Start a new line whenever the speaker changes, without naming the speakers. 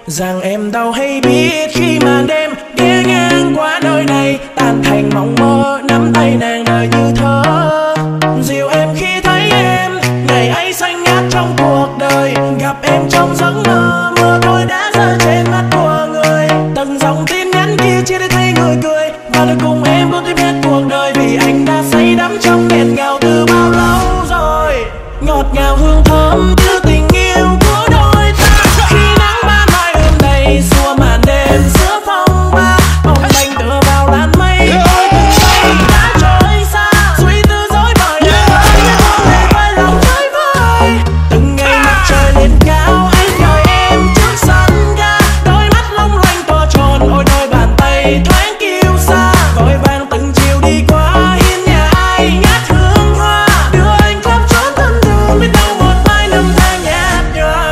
rằng em đâu hay biết khi màn đêm ghé ngang qua nơi này tan thành mộng mơ, nắm tay nàng đời như thơ. Dìu em khi thấy em ngày ấy xanh ngát trong cuộc đời, gặp em trong giấc mơ, mưa thôi đã rơi trên mắt của người. Từng dòng tin nhắn kia chia để thấy người cười, và được cùng em bước tiếp hết cuộc đời, vì anh đã say đắm trong nghẹn ngào từ bao lâu rồi. Ngọt ngào hương thơm như tình yêu của đôi ta, khi nắng ban mai ươm đầy xua màn đêm giữa phong ba, bồng bềnh tựa vào làn mây. Ôi từng giây đã trôi xa, suy tư dối bời để buông về lòng chơi vơi. Từng ngày mặt trời lên cao, anh đợi em trước sân ga, đôi mắt long lanh to tròn, ôi đôi bàn tay thoáng kiêu sa. Vội vàng từng chiều đi qua hiên nhà ai ngát hương hoa, đưa anh khắp chốn thân thương, biết đâu một mai năm tháng nhạt nhòa.